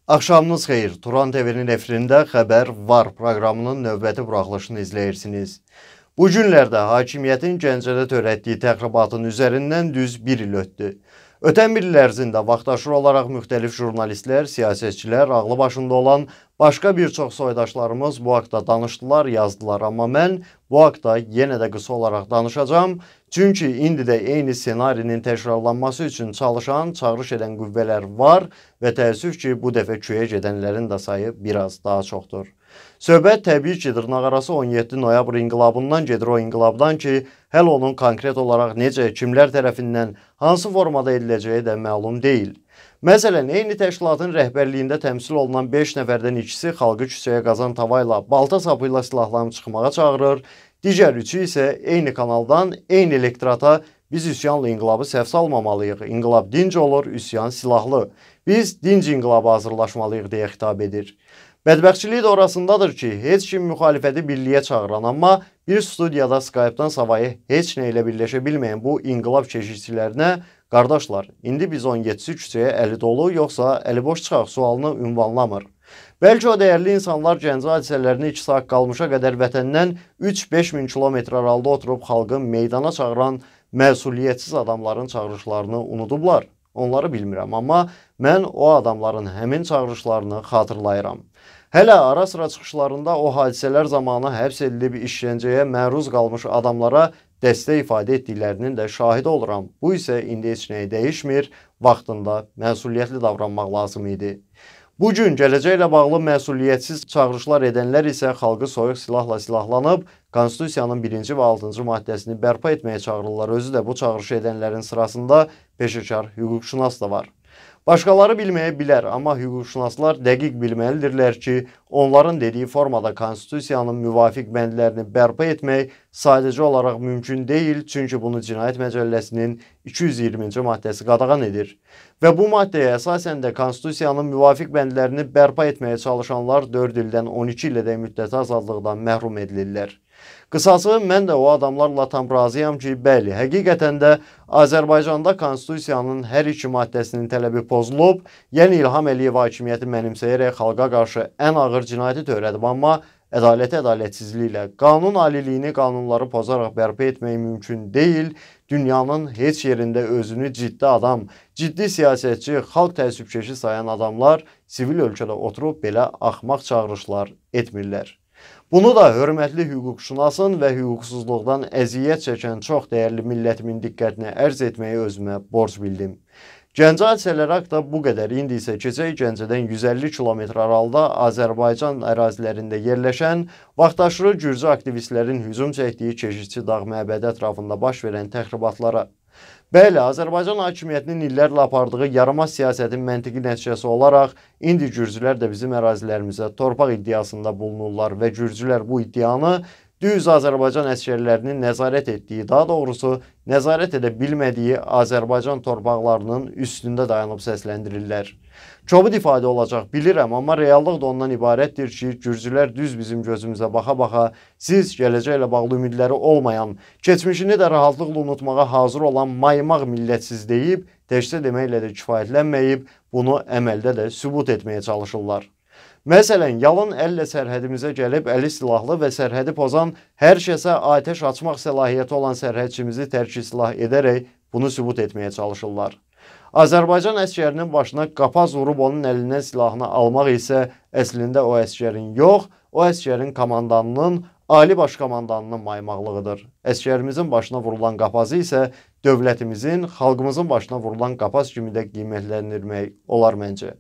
Axşamınız xeyir. Turan TV-nin efirində Xəbər var proqramının növbəti buraxılışını izləyirsiniz. Bu günlərdə hakimiyyətin Gəncədə törətdiyi təxribatın üzərindən düz bir il ötdü. Ötən bir il ərzində vaxtaşırı olaraq müxtəlif jurnalistlər, siyasətçilər, ağlı başında olan başqa bir çox soydaşlarımız bu haqda danışdılar, yazdılar. Amma mən bu haqda yenə də qısa olaraq danışacağım. Çünki indi də eyni ssenarinin təkrarlanması üçün çalışan, çağırış edən qüvvələr var və təəssüf ki, bu dəfə köyə gedənlərin də sayı biraz daha çoxdur. Söhbət təbii ki, dırnaqarası 17 noyabr inqilabından gedir, o inqilabdan ki, hələ onun konkret olaraq necə, kimlər tərəfindən, hansı formada ediləcəyi də məlum deyil. Məsələn, eyni təşkilatın rəhbərliyində təmsil olunan 5 nəfərdən ikisi xalqı küçəyə qazan tavayla, balta sapıyla silahlanıb çıxmağa çağırır, digər üçü isə eyni kanaldan, eyni elektorata biz üsyanla inqilabı səhv salmamalıyıq, inqilab dinc olur, üsyan silahlı, biz dinc inqilaba hazırlaşmalıyıq deyə xitab edir. Bədbəxtçilik də orasındadır ki, heç kim müxalifəti birliyə çağıran, amma bir studiyada Skype-dan savayı heç nə ilə birləşə bilməyən bu inqilab keşikçilərinə, qardaşlar, indi biz 17-si küçəyə əli dolu, yoxsa əli boş çıxaq sualını ünvanlamır. Bəlkə o dəyərli insanlar Gəncə hadisələrini 2 saat qalmışa qədər vətəndən 3-5 min kilometr aralıda oturub xalqı meydana çağıran məsuliyyətsiz adamların çağırışlarını unudublar. Onları bilmirəm, amma mən o adamların həmin çağırışlarını xatırlayıram. Hələ ara sıra çıxışlarında o hadisələr zamanı həbs edilib işgəncəyə məruz qalmış adamlara dəstək ifadə etdiklərinin də şahidi oluram. Bu isə indi heç nəyi dəyişmir, vaxtında məsuliyyətli davranmaq lazım idi. Bugün gələcəklə bağlı məsuliyyətsiz çağırışlar edənlər isə xalqı soyuq silahla silahlanıb, Konstitusiyanın 1-ci və 6-cı maddəsini bərpa etməyə çağırırlar. Özü də bu çağırış edənlərin sırasında peşəkar hüquqşünas da var. Başqaları bilməyə bilər, amma hüquqşünaslar dəqiq bilməlidirlər ki, onların dediyi formada Konstitusiyanın müvafiq bəndlərini bərpa etmək sadəcə olaraq mümkün deyil, çünki bunu Cinayət Məcəlləsinin 220-ci maddəsi qadağan edir. Və bu maddəyə əsasən də Konstitusiyanın müvafiq bəndlərini bərpa etməyə çalışanlar 4 ildən 12 ilədək müddəti azadlıqdan məhrum edilirlər. Qısası, mən də o adamlarla tam razıyam ki, bəli, həqiqətən də Azərbaycanda Konstitusiyanın hər iki maddəsinin tələbi pozulub, yəni İlham Əliyev hakimiyyəti mənimsəyərək xalqa qarşı ən ağır cinayəti törədib, amma ədaləti ədalətsizliklə, qanun aliliyini qanunları pozaraq bərpa etmək mümkün deyil, dünyanın heç yerində özünü ciddi adam, ciddi siyasətçi, xalq təəssübkeşi sayan adamlar sivil ölkədə oturub belə axmaq çağırışlar etmirlər. Bunu da hörmətli hüquqşünasın və hüquqsuzluqdan əziyyət çəkən çox dəyərli millətimin diqqətinə ərz etməyi özümə borc bildim. Gəncə hadisələri haqda bu qədər. İndi isə keçək Gəncədən 150 kilometr aralıda Azərbaycan ərazilərində yerləşən vaxtaşırı gürcü aktivistlərin hücum çəkdiyi Keşikçi dağ məbədi ətrafında baş verən təxribatlara. Bəli, Azərbaycan hakimiyyətinin illərlə apardığı yaramaz siyasətin məntiqi nəticəsi olaraq indi gürcülər də bizim ərazilərimizə torpaq iddiasında bulunurlar və gürcülər bu iddianı düz Azərbaycan əsgərlərinin nəzarət etdiyi, daha doğrusu nəzarət edə bilmədiyi Azərbaycan torpaqlarının üstündə dayanıb səsləndirirlər. Kobud ifadə olacaq, bilirəm, amma reallıq da ondan ibarətdir ki, gürcülər düz bizim gözümüzə baxa-baxa siz gələcəklə bağlı ümidləri olmayan, keçmişini də rahatlıqla unutmağa hazır olan maymaq millətsiz deyib, təkcə deməklə də kifayətlənməyib, bunu əməldə də sübut etməyə çalışırlar. Məsələn, yalın əllə sərhədimizə gəlib əli silahlı və sərhədi pozan hər kəsə atəş açmaq səlahiyyəti olan sərhədçimizi tərki silah edərək bunu sübut etməyə çalışırlar. Azərbaycan əsgərinin başına qapaz vurub onun əlindən silahını almaq isə əslində o əsgərin yox, o əsgərin komandanının, ali baş komandanının maymaqlığıdır. Əsgərimizin başına vurulan qapazı isə dövlətimizin, xalqımızın başına vurulan qapaz kimi də qiymətləndirmək olar məncə.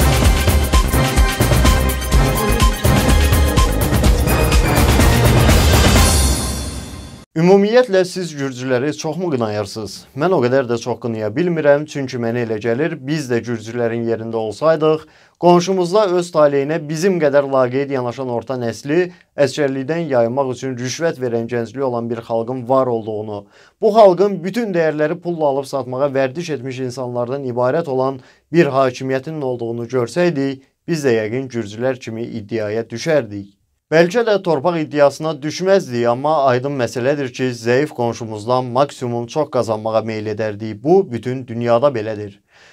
Ümumiyyətlə, siz gürcüləri çoxmu qınayırsınız? Mən o qədər də çox qınaya bilmirəm, çünki mənə elə gəlir, biz də gürcülərin yerində olsaydıq, qonşumuzda öz taleyinə bizim qədər laqeyd yanaşan orta nəsli əsgərlikdən yayınmaq üçün rüşvət verən gəncliyi olan bir xalqın var olduğunu, bu xalqın bütün dəyərləri pulla alıb satmağa vərdiş etmiş insanlardan ibarət olan bir hakimiyyətin olduğunu görsəydik, biz də yəqin gürcülər kimi iddiaya düşərdik. Bəlkə də torpaq iddiasına düşməzdik, amma aydın məsələdir ki, zəif qonşumuzdan maksimum çox qazanmağa meyl edərdik. Bu, bütün dünyada belədir.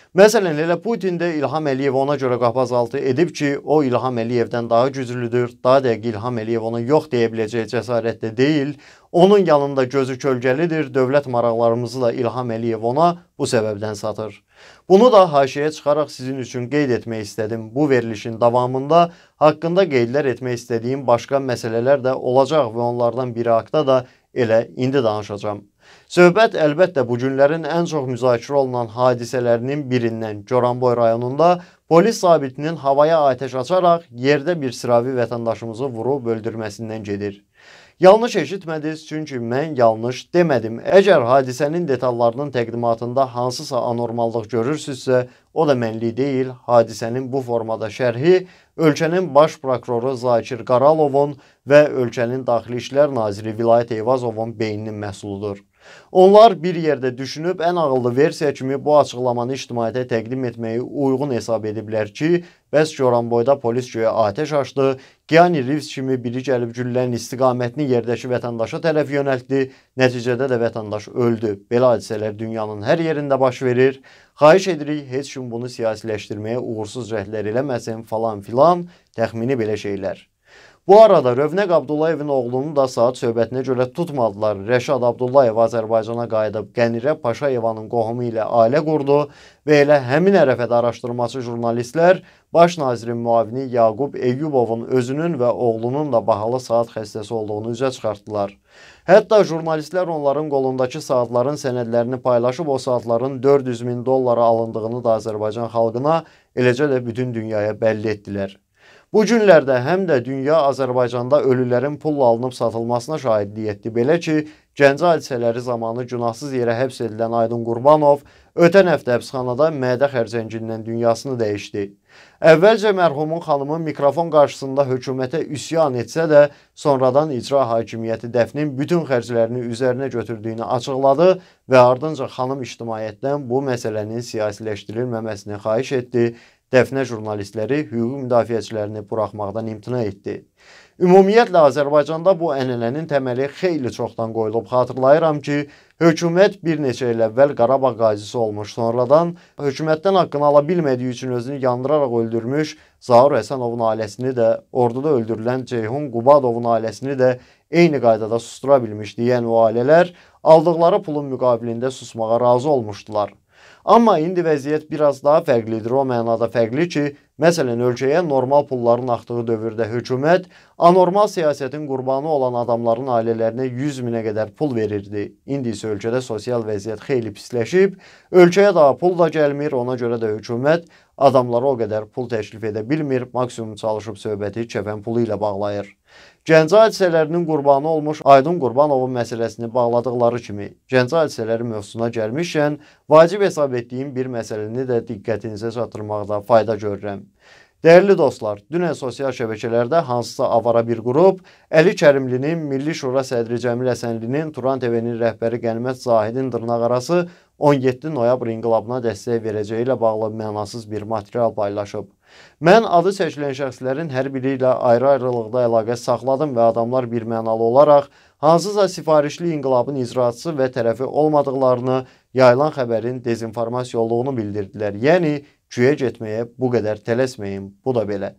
Məsələn, elə Putin də İlham Əliyev ona görə qapazaltı edib ki, o İlham Əliyevdən daha güclüdür, daha dəqiq İlham Əliyev ona yox deyə biləcək cəsarətdə deyil, onun yanında gözü kölgəlidir, dövlət maraqlarımızı da İlham Əliyev ona bu səbəbdən satır. Bunu da haşiyə çıxaraq sizin üçün qeyd etmək istədim. Bu verilişin davamında haqqında qeydlər etmək istədiyim başqa məsələlər də olacaq və onlardan biri haqda da elə indi danışacağım. Söhbət əlbəttə bu günlərin ən çox müzakirə olunan hadisələrinin birindən Goranboy rayonunda polis zabitinin havaya atəş açaraq yerdə bir sıravi vətəndaşımızı vurub öldürməsindən gedir. Yanlış eşitmədiniz, çünki mən yanlış demədim. Əgər hadisənin detallarının təqdimatında hansısa anormallıq görürsünüzsə, o da mənlik deyil. Hadisənin bu formada şərhi ölkənin baş prokuroru Zakir Qaralovun və ölkənin Daxili İşlər naziri Vilayət Eyvazovun beyninin məhsuludur. Onlar bir yerdə düşünüb ən ağıllı versiya kimi bu açıqlamanı ictimaiyyətə təqdim etməyi uyğun hesab ediblər ki, bəs Goranboyda polis göyə atəş açdı, Keanu Reeves kimi biri gəlib güllənin istiqamətini yerdəki vətəndaşa tərəf yönəltdi, nəticədə də vətəndaş öldü. Belə hadisələr dünyanın hər yerində baş verir. Xahiş edirik, heç kim bunu siyasiləşdirməyə uğursuz cəhdlər eləməsin falan filan, təxmini belə şeylər. Bu arada Rövnəq Abdullayevin oğlunu da saat söhbətinə görə tutmadılar. Rəşad Abdullayev Azərbaycana qayıdıb Qənirə Paşayevanın qohumu ilə ailə qurdu və elə həmin ərəfədə araşdırmacı jurnalistlər Baş nazirin müavini Yaqub Eyyubovun özünün və oğlunun da bahalı saat xəstəsi olduğunu üzə çıxartdılar. Hətta jurnalistlər onların qolundakı saatların sənədlərini paylaşıb o saatların 400 min dollara alındığını da Azərbaycan xalqına, eləcə də bütün dünyaya bəlli etdilər. Bu günlərdə həm də dünya Azərbaycanda ölülərin pulla alınıb satılmasına şahidlik etdi. Belə ki, Gəncə hadisələri zamanı günahsız yerə həbs edilən Aydın Qurbanov ötən həftə həbsxanada mədə xərçəngindən dünyasını dəyişdi. Əvvəlcə mərhumun xanımı mikrofon qarşısında hökumətə üsyan etsə də, sonradan icra hakimiyyəti dəfnin bütün xərclərini üzərinə götürdüyünü açıqladı və ardınca xanım ictimaiyyətdən bu məsələnin siyasiləşdirilməməsini xahiş etdi. Dəfnə jurnalistləri hüquq müdafiəçilərini buraxmaqdan imtina etdi. Ümumiyyətlə, Azərbaycanda bu ənənənin təməli xeyli çoxdan qoyulub. Xatırlayıram ki, hökumət bir neçə il əvvəl Qarabağ qazisi olmuş, sonradan hökumətdən haqqını ala bilmədiyi üçün özünü yandıraraq öldürmüş Zaur Həsənovun ailəsini də, orduda öldürülən Ceyhun Qubadovun ailəsini də eyni qaydada sustura bilmişdi. Yəni, o ailələr aldıqları pulun müqabilində susmağa razı olmuşdular. Amma indi vəziyyət biraz daha fərqlidir. O mənada fərqli ki, məsələn, ölkəyə normal pulların axdığı dövrdə hökumət anormal siyasətin qurbanı olan adamların ailələrinə 100 minə qədər pul verirdi. İndi isə ölkədə sosial vəziyyət xeyli pisləşib, ölkəyə daha pul da gəlmir, ona görə də hökumət adamlara o qədər pul təklif edə bilmir, maksimum çalışıb söhbəti kəfən pulu ilə bağlayır. Gəncə hadisələrinin qurbanı olmuş Aydın Qurbanovun məsələsini bağladıqları kimi, Gəncə hadisələri mövzusuna gəlmişkən, vacib hesab etdiyim bir məsələni də diqqətinizə çatdırmaqda fayda görürəm. Dəyərli dostlar, dünən sosial şəbəkələrdə hansısa avara bir qrup Əli Kərimlinin, Milli Şura sədri Cəmil Həsənlinin, Turan TV-nin rəhbəri Qənimət Zahidin dırnaqarası 17 noyabr inqilabına dəstək verəcəyi ilə bağlı mənasız bir material paylaşıb. Mən adı çəkilən şəxslərin hər biri ilə ayrı-ayrılıqda əlaqə saxladım və adamlar bir mənalı olaraq hansısa sifarişli inqilabın icraçısı və tərəfi olmadıqlarını, yayılan xəbərin dezinformasiya olduğunu bildirdilər. Yəni, güyə getməyə bu qədər tələsməyin, bu da belə.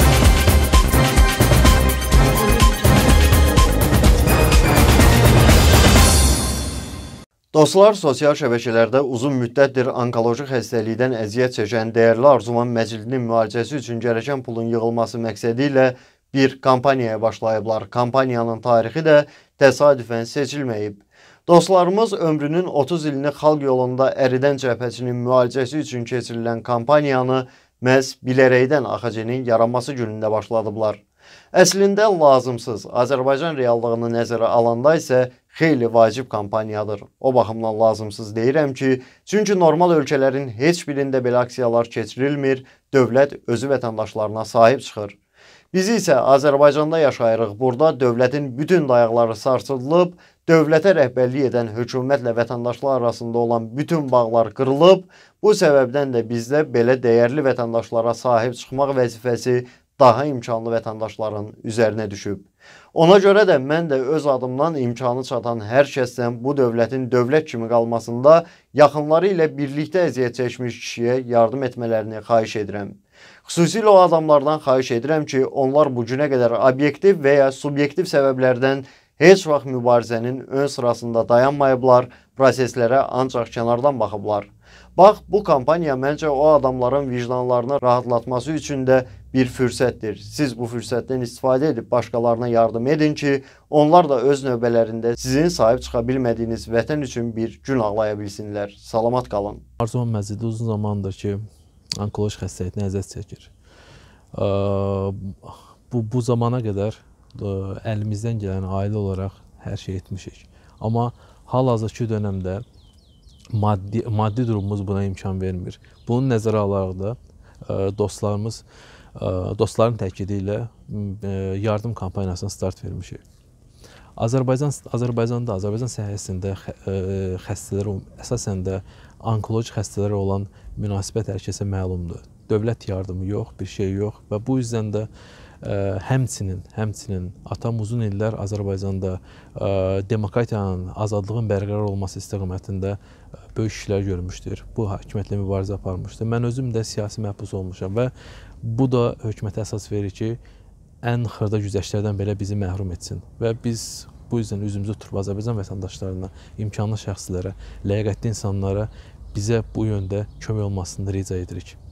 Dostlar, sosial şəbəkələrdə uzun müddətdir onkoloji xəstəlikdən əziyyət çəkən dəyərli Arzuman Məcidlinin müalicəsi üçün gərəkən pulun yığılması məqsədi ilə bir kampaniyaya başlayıblar. Kampaniyanın tarixi də təsadüfən seçilməyib. Dostlarımız ömrünün 30 ilini xalq yolunda əridən cəbhəçinin müalicəsi üçün keçirilən kampaniyanı məhz bilərəkdən AXC-nin yaranması günündə başladıblar. Əslində lazımsız, Azərbaycan reallığını nəzərə alanda isə xeyli vacib kampaniyadır. O baxımdan lazımsız deyirəm ki, çünki normal ölkələrin heç birində belə aksiyalar keçirilmir, dövlət özü vətəndaşlarına sahib çıxır. Biz isə Azərbaycanda yaşayırıq. Burada dövlətin bütün dayaqları sarsıdılıb, dövlətə rəhbərlik edən hökumətlə vətəndaşlar arasında olan bütün bağlar qırılıb. Bu səbəbdən də bizdə belə dəyərli vətəndaşlara sahib çıxmaq vəzifəsi daha imkanlı vətəndaşların üzərinə düşüb. Ona görə də mən də öz adımdan imkanı çatan hər kəsdən bu dövlətin dövlət kimi qalmasında yaxınları ilə birlikdə əziyyət çəkmiş kişiyə yardım etmələrini xahiş edirəm. Xüsusilə o adamlardan xahiş edirəm ki, onlar bu günə qədər obyektiv və ya subyektiv səbəblərdən heç vaxt mübarizənin ön sırasında dayanmayıblar, proseslərə ancaq kənardan baxıblar. Bax, bu kampaniya məncə o adamların vicdanlarını rahatlatması üçün də bir fürsətdir. Siz bu fürsətdən istifadə edib başqalarına yardım edin ki, onlar da öz növbələrində sizin sahib çıxa bilmədiyiniz vətən üçün bir gün ağlaya bilsinlər. Salamat qalın. Arzuman Məzidi uzun zamandır ki, onkoloji xəstəliklə əziyyət çəkir. Bu zamana qədər əlimizdən gələn ailə olaraq hər şey etmişik. Amma hal-hazırki dönəmdə maddi durumumuz buna imkan vermir. Bunu nəzərə alaraq da dostların təkidi ilə yardım kampaniyasına start vermişik. Azərbaycan səhiyəsində xəstələr, əsasən də onkoloji xəstələrə olan münasibət hər kəsə məlumdur. Dövlət yardımı yox, bir şey yox və bu yüzdən də həmçinin atam uzun illər Azərbaycanda demokratiyanın, azadlığın bərqərar olması istiqamətində böyük işlər görmüşdür. Bu hakimiyyətlə mübarizə aparmışdır. Mən özüm də siyasi məhbus olmuşam və bu da hökumətə əsas verir ki, ən xırda güzəştlərdən belə bizi məhrum etsin və biz bu yüzden üzümüzü tutup Azərbaycan vətəndaşlarına, imkanlı şəxslərə, ləyaqətli insanlara bizə bu yöndə kömək olmasını rica edirik.